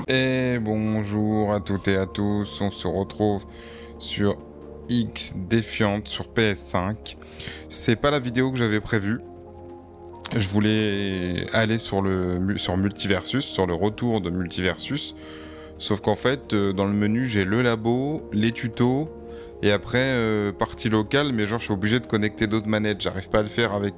Et bonjour à toutes et à tous, on se retrouve sur X Defiant sur PS5. C'est pas la vidéo que j'avais prévue. Je voulais aller sur Multiversus, sur le retour de Multiversus. Sauf qu'en fait, dans le menu, j'ai le labo, les tutos, et après, partie locale, mais genre je suis obligé de connecter d'autres manettes. J'arrive pas à le faire avec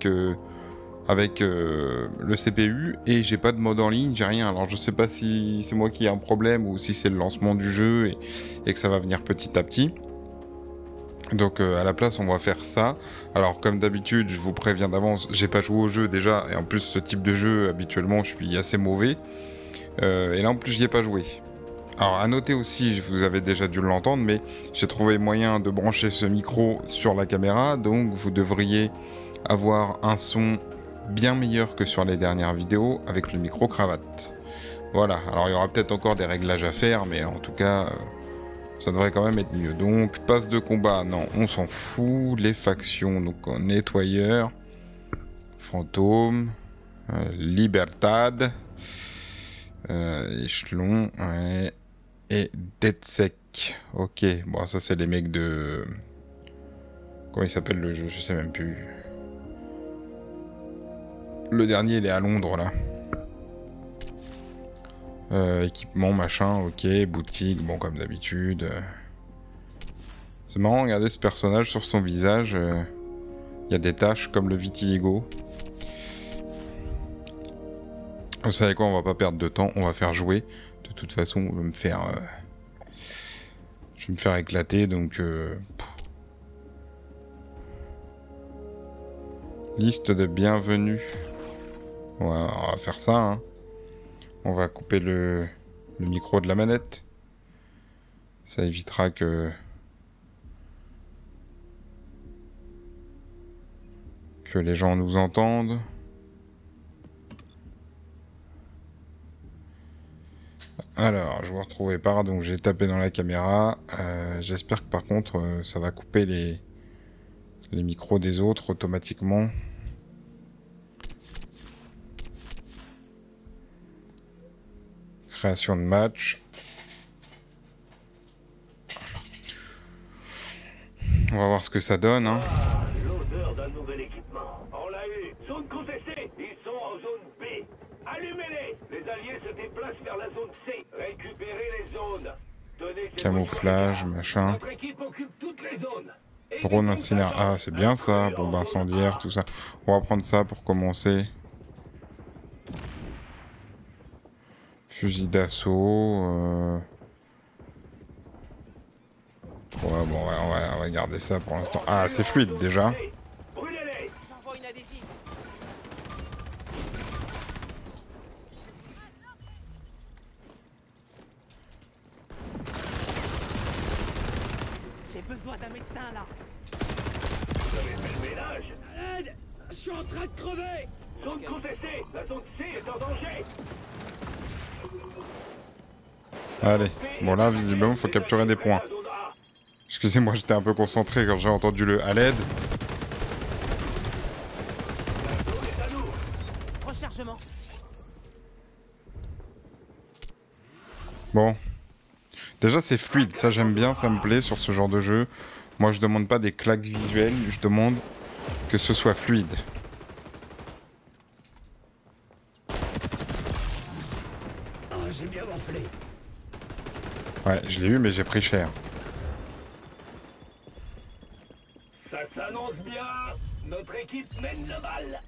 le CPU, et j'ai pas de mode en ligne, j'ai rien. Alors je sais pas si c'est moi qui ai un problème ou si c'est le lancement du jeu et que ça va venir petit à petit. Donc à la place on va faire ça. Alors comme d'habitude je vous préviens d'avance, j'ai pas joué au jeu déjà, et en plus ce type de jeu habituellement je suis assez mauvais. Et là en plus j'y ai pas joué. Alors à noter aussi, vous avez déjà dû l'entendre, mais j'ai trouvé moyen de brancher ce micro sur la caméra, donc vous devriez avoir un son bien meilleur que sur les dernières vidéos avec le micro cravate. Voilà, alors il y aura peut-être encore des réglages à faire, mais en tout cas, ça devrait quand même être mieux. Donc, passe de combat, non, on s'en fout. Les factions, donc nettoyeur, fantôme, libertad, échelon, ouais, et DedSec. Ok, bon, ça c'est les mecs de... Comment il s'appelle le jeu? Je sais même plus. Le dernier, il est à Londres, là. Équipement, machin, ok. Boutique, bon, comme d'habitude. C'est marrant, regardez ce personnage sur son visage. Il y a des taches comme le vitiligo. Vous savez quoi, on va pas perdre de temps, on va faire jouer. De toute façon, on va me faire... je vais me faire éclater, donc... Liste de bienvenue. Ouais, on va faire ça, hein. On va couper le micro de la manette. Ça évitera que les gens nous entendent. Alors, je vous retrouvais pas, donc j'ai tapé dans la caméra. J'espère que par contre, ça va couper les micros des autres automatiquement. Création de match. On va voir ce que ça donne, hein. L'odeur d'un nouvel équipement. On l'a eu. Zone contestée. Ils sont en zone B. Allumez-les. Les alliés se déplacent vers la zone C. Récupérez les zones. Tenez ces Camouflage, modules. machin. Notre équipe occupe toutes les zones. Drone incinérant. Ah, c'est bien ça. Bombe incendiaire, tout ça. On va prendre ça pour commencer. Fusil d'assaut. Ouais, bon, on va garder ça pour l'instant. Ah, c'est fluide déjà. Brûlez-les. J'envoie une adhésive. J'ai besoin d'un médecin là. Vous avez fait le ménage. À l'aide. Je suis en train de crever. Zone contestée. La zone C est en danger. Allez. Bon, là, visiblement, il faut capturer des points. Excusez-moi, j'étais un peu concentré quand j'ai entendu le à l'aide. Rechargement. Bon. Déjà, c'est fluide. Ça, j'aime bien. Ça me plaît sur ce genre de jeu. Moi, je demande pas des claques visuelles. Je demande que ce soit fluide. Oh, j'ai bien gonflé. Ouais, je l'ai eu, mais j'ai pris cher. Ça s'annonce bien. Notre équipe mène le bal.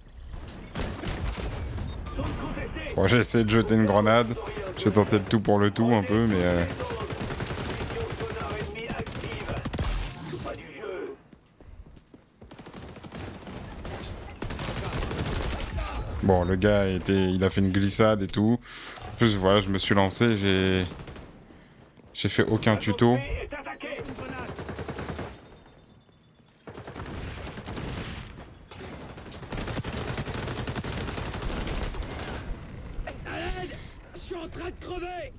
Zone contestée. Bon, j'ai essayé de jeter une grenade. J'ai tenté le tout pour le tout, un peu, mais... Sonar ennemi active. C'est pas du jeu. Bon, le gars il a fait une glissade et tout. En plus, voilà, je me suis lancé, j'ai fait aucun tuto. Est attaqué. À l'aide. Je suis en train de crever.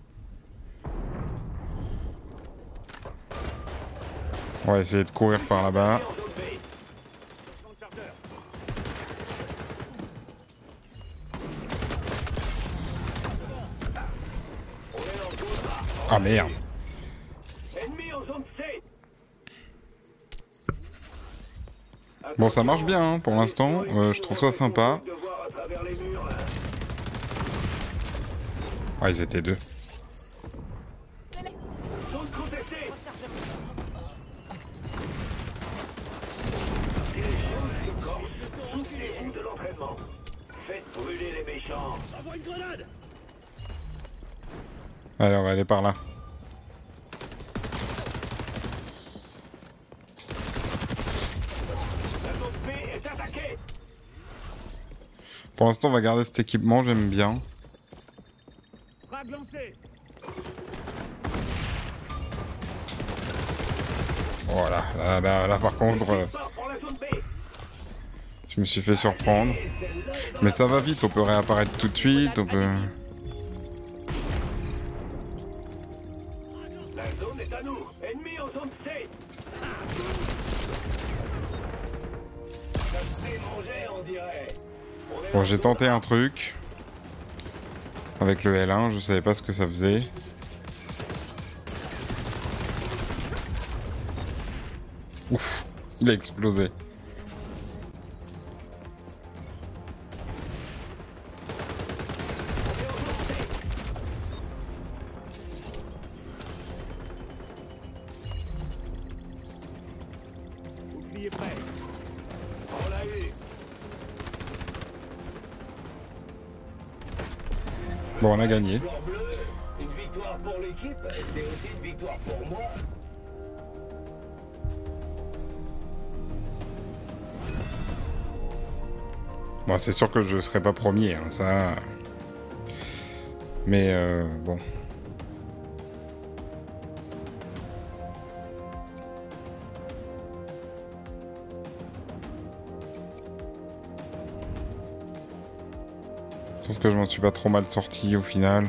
On va essayer de courir par là-bas. Ah merde. Ennemi en zone C. Bon, ça marche bien hein, pour l'instant. Je trouve ça sympa. De voir à travers les murs, là. Ah, ils étaient deux. Zone contestée. Si les choses se corsent, souvenez-vous de l'entraînement. Faites brûler les méchants. Envoie une grenade. Allez, on va aller par là. La zone B est attaquée. Pour l'instant, on va garder cet équipement, j'aime bien. Frag lancé. Voilà, là par contre, Part pour la zone B. je me suis fait surprendre. Mais ça va vite, on peut réapparaître tout de suite, on peut... La zone est à nous. Ennemi en zone C. Ça se fait manger, on dirait. On est Bon, en j'ai zone tenté A. un truc. Avec le L1, je savais pas ce que ça faisait. Ouf, il a explosé. Bouclier prêt. On l'a eu. Bon, on a gagné. Joueur bleu, une victoire pour l'équipe, c'est aussi une victoire pour moi. Bon, c'est sûr que je serai pas premier, hein, ça... Mais bon... Sauf que je m'en suis pas trop mal sorti au final.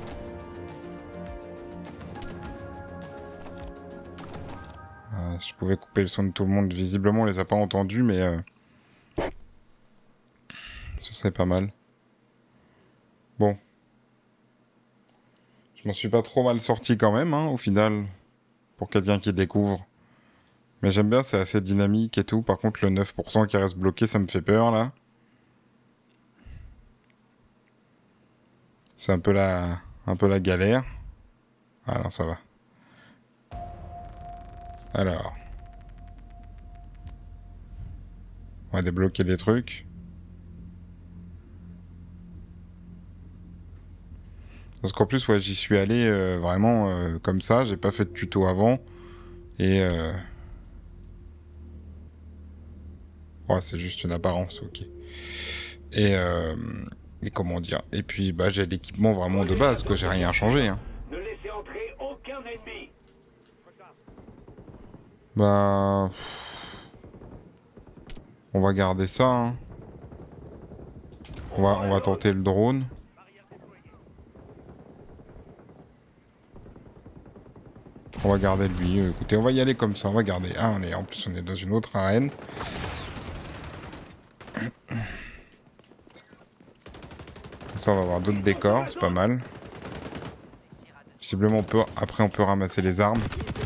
Je pouvais couper le son de tout le monde. Visiblement, on les a pas entendus, mais... ce serait pas mal. Bon. Je m'en suis pas trop mal sorti quand même, hein, au final. Pour quelqu'un qui découvre. Mais j'aime bien, c'est assez dynamique et tout. Par contre, le 9% qui reste bloqué, ça me fait peur, là. C'est un peu la galère. Ah non, ça va. Alors. On va débloquer des trucs. Parce qu'en plus, ouais, j'y suis allé vraiment comme ça. J'ai pas fait de tuto avant. Et... ouais, c'est juste une apparence, ok. Et comment dire. Et puis, bah, j'ai l'équipement vraiment de base, quoi. J'ai rien changé, hein. Ne laissez entrer aucun ennemi. Bah... on va garder ça, hein. On va tenter le drone. On va garder lui. Écoutez, on va y aller comme ça. On va garder. Ah, en plus, on est dans une autre arène. Comme ça, on va avoir d'autres décors. C'est pas mal. Visiblement, après, on peut ramasser les armes.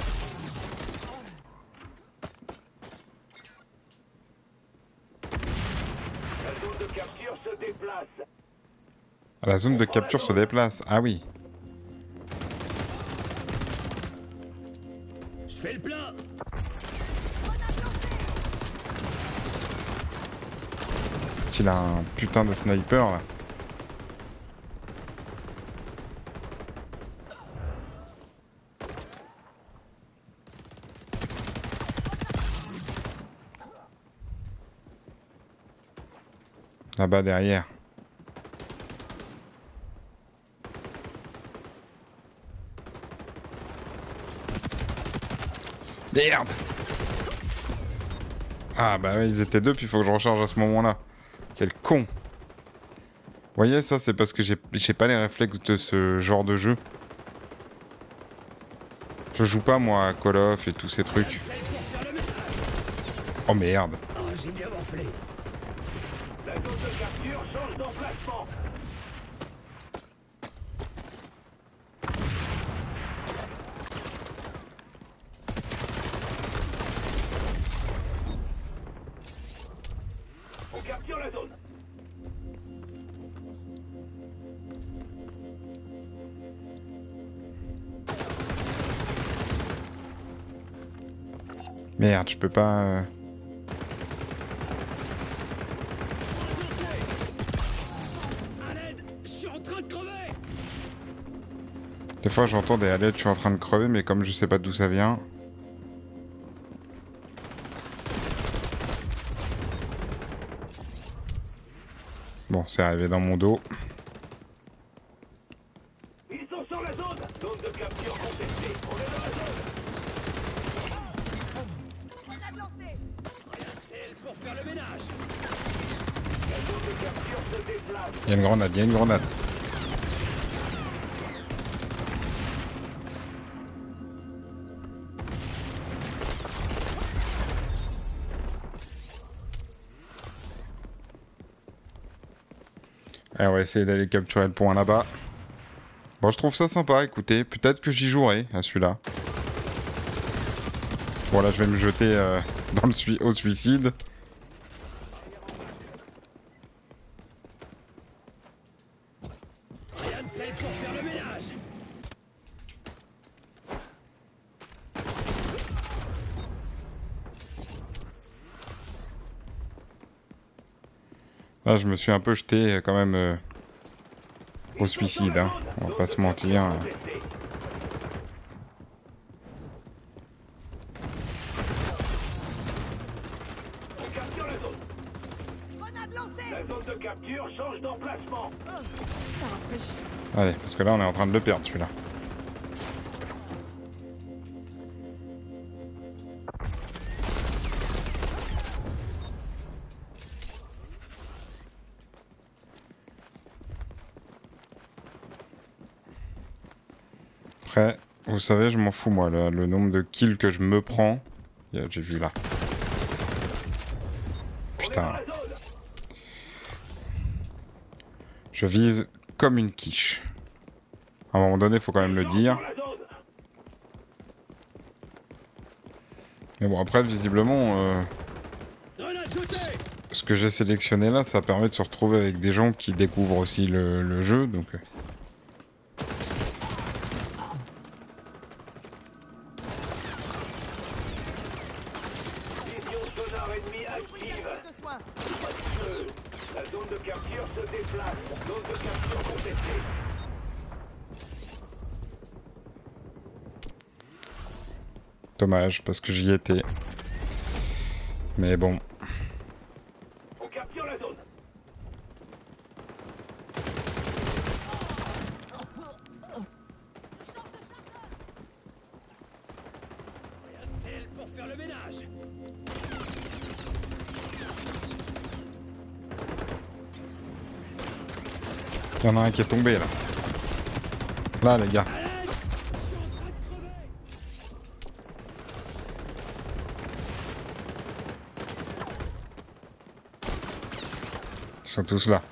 La zone de capture se déplace. Ah, la zone de capture se déplace. Ah oui. Je fais le plein. Il a un putain de sniper là. Là-bas derrière. Merde! Ah bah ouais, ils étaient deux, puis il faut que je recharge à ce moment-là. Quel con! Vous voyez, ça c'est parce que j'ai pas les réflexes de ce genre de jeu. Je joue pas moi à Call of et tous ces trucs. Oh merde! Oh, j'ai bien morflé. La zone de capture change d'emplacement. Merde, je peux pas... Des fois j'entends des alertes, je suis en train de crever, mais comme je sais pas d'où ça vient... Bon, c'est arrivé dans mon dos. Ils sont sur la zone. Zone de capture contestée. On est dans la zone. Grenade lancée. Pour faire le ménage. La zone de capture se déplace. Il y a une grenade, il y a une grenade. Allez, on va essayer d'aller capturer le point là-bas. Bon, je trouve ça sympa, écoutez. Peut-être que j'y jouerai à celui-là. Bon, là, je vais me jeter dans au suicide. Rien de tel pour faire le ménage. Là, je me suis un peu jeté quand même au suicide, hein. On va pas se mentir. On capture la zone. Grenade lancée. La zone de capture change d'emplacement. Ça rafraîchit. Allez, parce que là, on est en train de le perdre, celui-là. Après, vous savez, je m'en fous, moi, le nombre de kills que je me prends. J'ai vu là. Putain. Je vise comme une quiche. À un moment donné, il faut quand même le dire. Mais bon, après, visiblement, ce que j'ai sélectionné là, ça permet de se retrouver avec des gens qui découvrent aussi le jeu, donc... De soin. La zone de capture se déplace. Zone de capture contestée. Dommage, parce que j'y étais. Mais bon. On capture la zone. Rien de tel pour faire le ménage. Il y en a un qui est tombé là. Là, les gars. Ils sont tous là.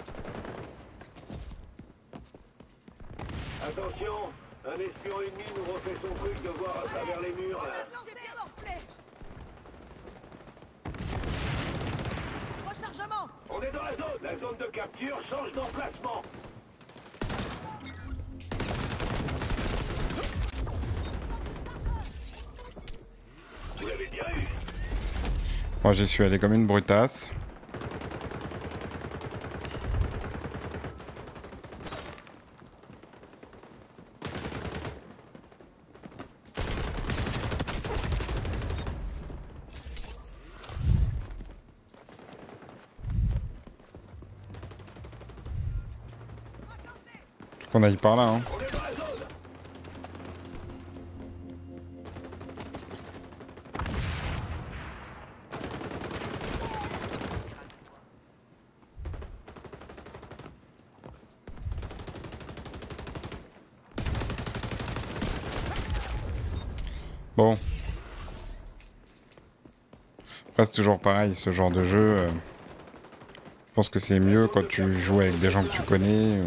Attention, un espion ennemi nous refait son truc de voir à travers les murs là. Grenade lancée. Morflée. Rechargement. On est dans la zone. La zone de capture change d'emplacement. Vous l'avez bien eu. Moi, j'y suis allé comme une brutasse. Faut qu'on aille par là, hein. On est dans la zone. Bon. Après, c'est toujours pareil, ce genre de jeu. Je pense que c'est mieux quand tu joues avec des gens que tu connais.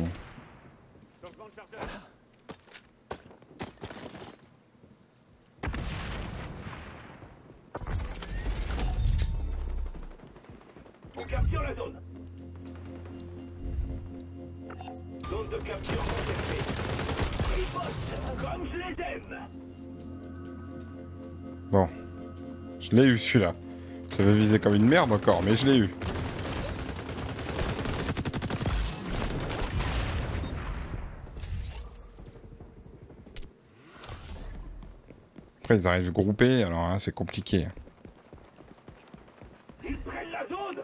On capture la zone. Zone de capture contestée. Riposte, comme je les aime. Bon. Je Je l'ai eu celui-là. J'avais visé comme une merde encore, mais je l'ai eu. Après, ils arrivent groupés, alors là, c'est compliqué. Ils prennent la zone.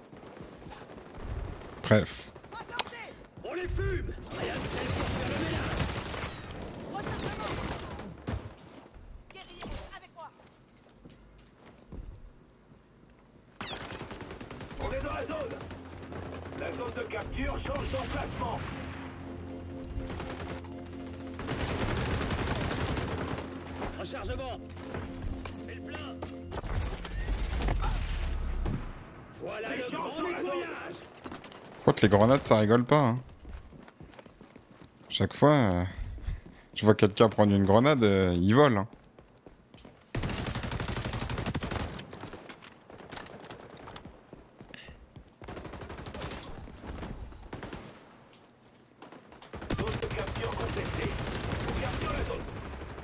Bref. On les fume. Rien de tel pour faire le ménage. Rechargement. Guerrier, avec moi. On est dans la zone. La zone de capture change d'emplacement. Rechargement. C'est le plein. Voilà le grand nettoyage. Je crois que les grenades, ça rigole pas. Hein. Chaque fois, je vois quelqu'un prendre une grenade, il vole. Hein. Zone de capture contestée. On capture la zone.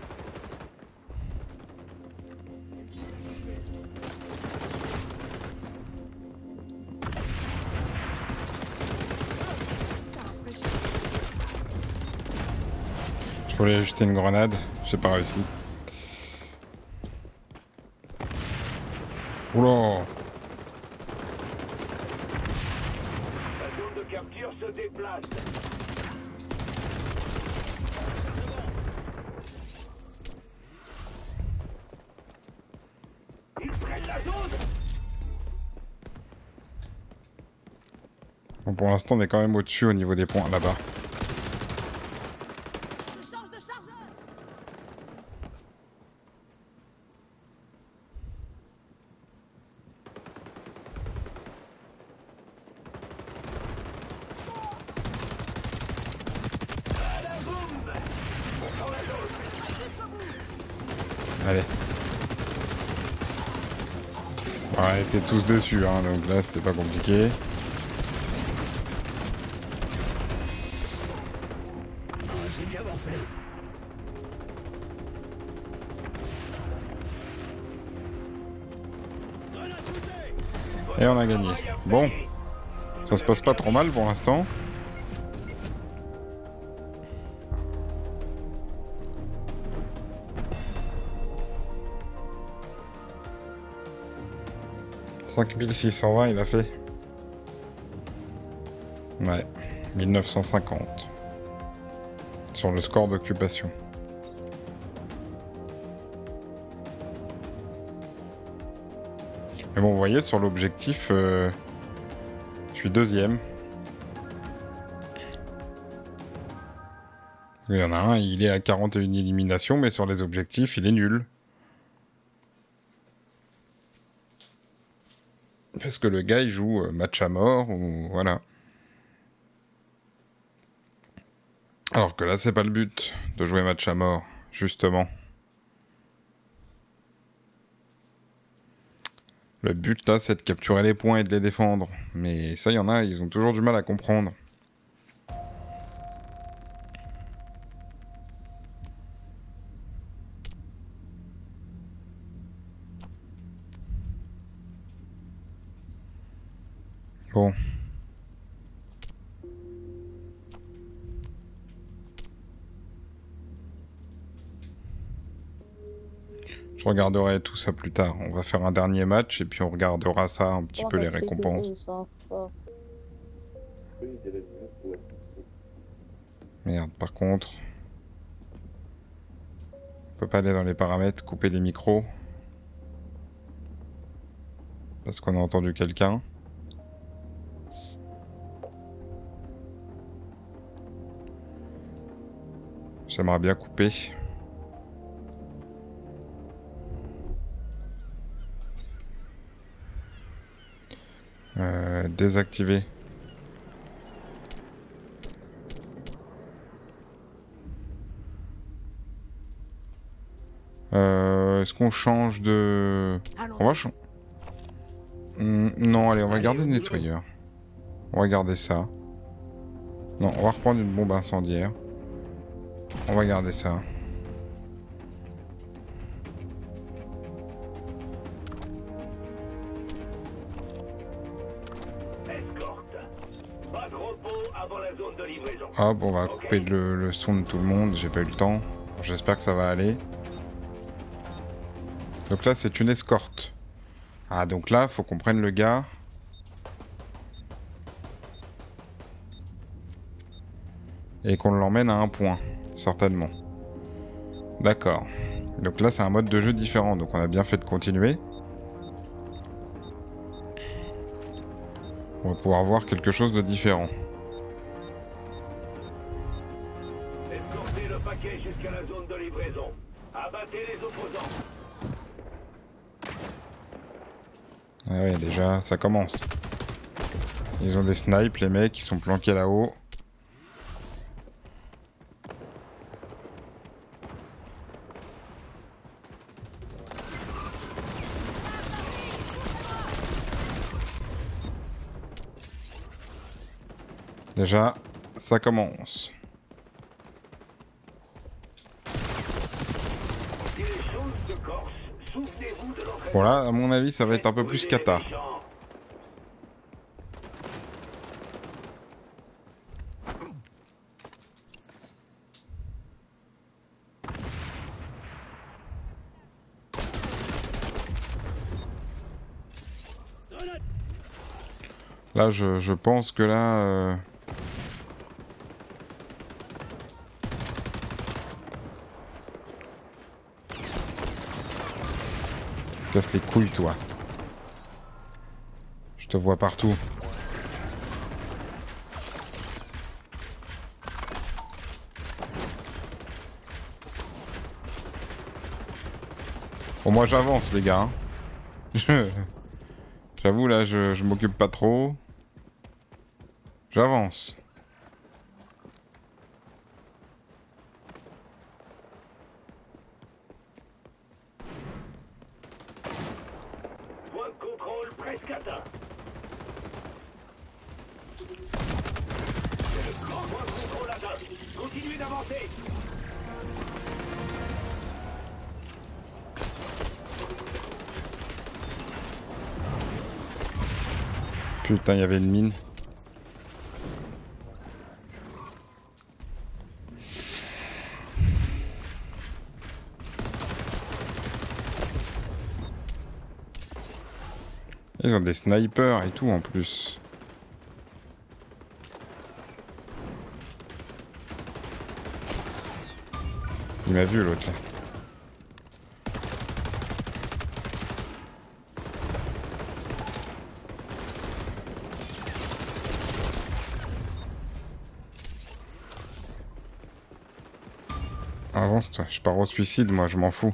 Je voulais jeter une grenade, j'ai pas réussi. Oula! La zone de capture se déplace. Ils prennent la zone. Bon, pour l'instant, on est quand même au-dessus au niveau des points là-bas. Je change de chargeur. Allez. Bon, on était tous dessus, hein, donc là, c'était pas compliqué. J'ai bien morflé. Et on a gagné. Bon. Ça se passe pas trop mal pour l'instant. « 5620 il a fait. Ouais. 1950. Sur le score d'occupation. Mais bon, vous voyez, sur l'objectif, je suis deuxième. Il y en a un, il est à 41 éliminations, mais sur les objectifs, il est nul. Parce que le gars, il joue match à mort, ou voilà. Alors que là, c'est pas le but de jouer match à mort, justement. Le but, là, c'est de capturer les points et de les défendre. Mais ça, il y en a, ils ont toujours du mal à comprendre. Bon. Je regarderai tout ça plus tard. On va faire un dernier match et puis on regardera ça un petit peu les récompenses. Merde, par contre... On peut pas aller dans les paramètres, couper les micros. Parce qu'on a entendu quelqu'un. J'aimerais bien couper. Désactiver. Est-ce qu'on change de... On va changer... non, allez, on va garder le nettoyeur. On va garder ça. Non, on va reprendre une bombe incendiaire. On va garder ça. Hop, on va couper le son de tout le monde, j'ai pas eu le temps. J'espère que ça va aller. Donc là, c'est une escorte. Ah, donc là, faut qu'on prenne le gars. Et qu'on l'emmène à un point, certainement. D'accord. Donc là, c'est un mode de jeu différent, donc on a bien fait de continuer. On va pouvoir voir quelque chose de différent. Escortez le paquet jusqu'à la zone de livraison. Abattez les opposants. Ah ouais, déjà, ça commence. Ils ont des snipes, les mecs, ils sont planqués là-haut. Déjà, ça commence. Si les choses se corsent, souvenez-vous de l'entraînement. Bon là, à mon avis, ça va être un peu plus cata. Là, je pense que là... Casse les couilles, toi. Je te vois partout. Bon, moi, j'avance, les gars. J'avoue, là, je m'occupe pas trop. J'avance. Point de contrôle presque atteint. C'est le grand point de contrôle atteint. Continuez d'avancer. Putain, il y avait une mine. Ils ont des snipers et tout en plus. Il m'a vu l'autre là. Avance toi, je pars au suicide moi, je m'en fous.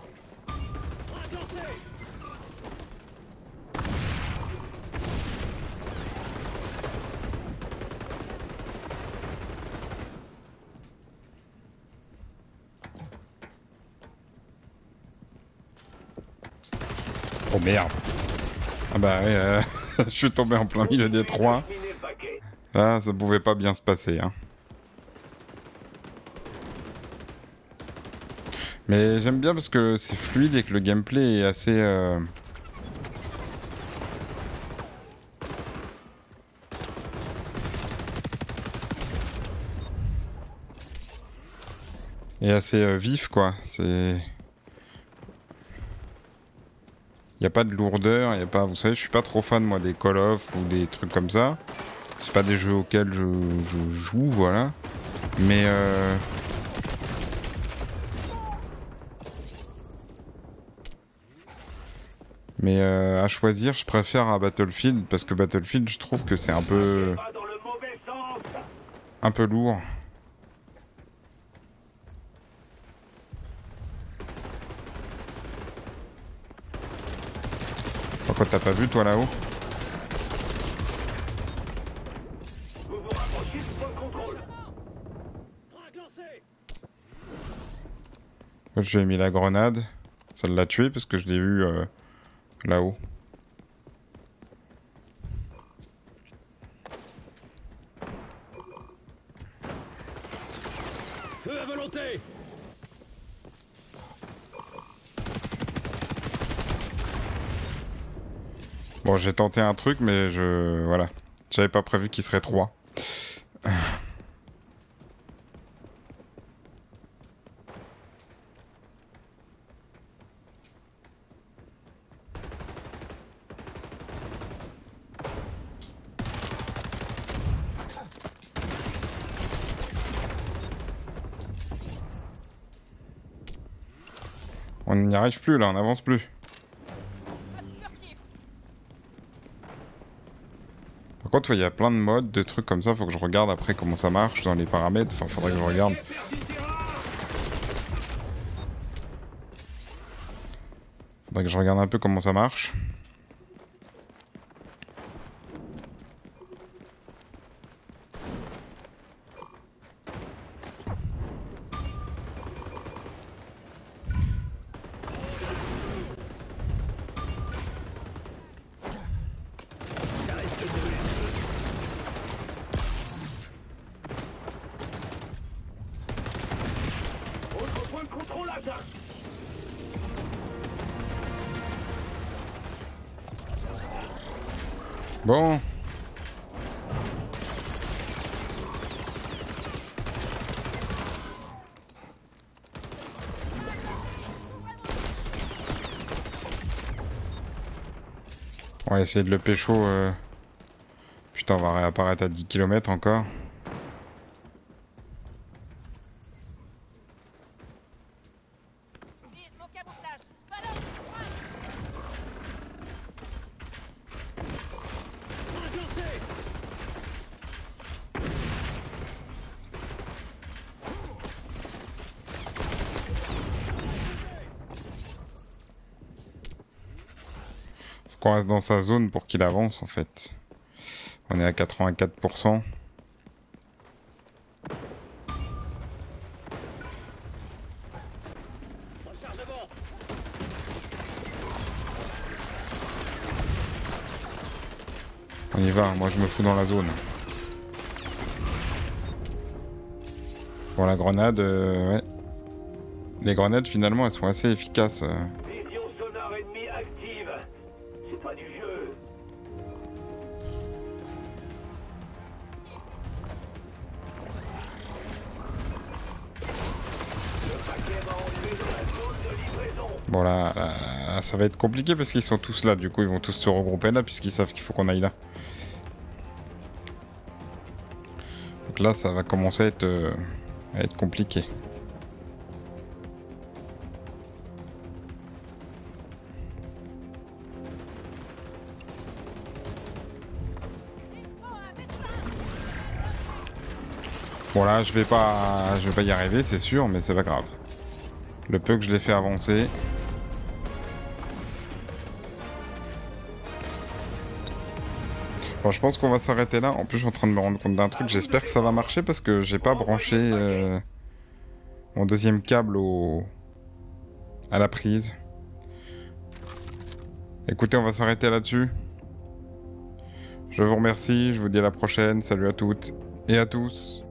Oh merde. Ah bah ouais, je suis tombé en plein milieu des trois. Terminez le paquet. Là, ça pouvait pas bien se passer, hein. Mais j'aime bien parce que c'est fluide et que le gameplay est assez... est assez vif, quoi. C'est... Il n'y a pas de lourdeur, il y a pas... Vous savez, je suis pas trop fan, moi, des Call of ou des trucs comme ça. C'est pas des jeux auxquels je joue, voilà. Mais... Mais à choisir, je préfère à Battlefield, parce que Battlefield, je trouve que c'est un peu... Pas dans le mauvais sens. un peu lourd. Pourquoi t'as pas vu, toi, là-haut? Vous vous rapprochez du point de contrôle. Je lui ai mis la grenade. Ça l'a tué, parce que je l'ai vu là-haut. Feu à volonté. Bon, j'ai tenté un truc, mais je... Voilà. J'avais pas prévu qu'il serait 3. On n'y arrive plus là, on n'avance plus. Pas de furtif. Par contre, il y a plein de modes, de trucs comme ça, faut que je regarde après comment ça marche dans les paramètres. Enfin, faudrait que je regarde. Faudrait que je regarde un peu comment ça marche. Autre point de contrôle à ça. Bon. On va essayer de le pécho. Putain, on va réapparaître à 10 km encore. Vise mon camouflage. Ballon. Faut qu'on reste dans sa zone pour qu'il avance en fait. On est à 84%. Rechargement. On y va, moi je me fous dans la zone. Bon, la grenade, ouais. Les grenades finalement elles sont assez efficaces. Vision sonar ennemie active. C'est pas du jeu. Le paquet va entrer dans la zone de livraison. Bon là, ça va être compliqué parce qu'ils sont tous là, du coup ils vont tous se regrouper là puisqu'ils savent qu'il faut qu'on aille là. Donc là ça va commencer à être compliqué. Oh, un médecin. Bon là je vais pas y arriver c'est sûr, mais c'est pas grave. Le peu que je l'ai fait avancer. Bon, je pense qu'on va s'arrêter là. En plus, je suis en train de me rendre compte d'un truc. J'espère que ça va marcher parce que j'ai pas branché mon deuxième câble à la prise. Écoutez, on va s'arrêter là-dessus. Je vous remercie. Je vous dis à la prochaine. Salut à toutes et à tous.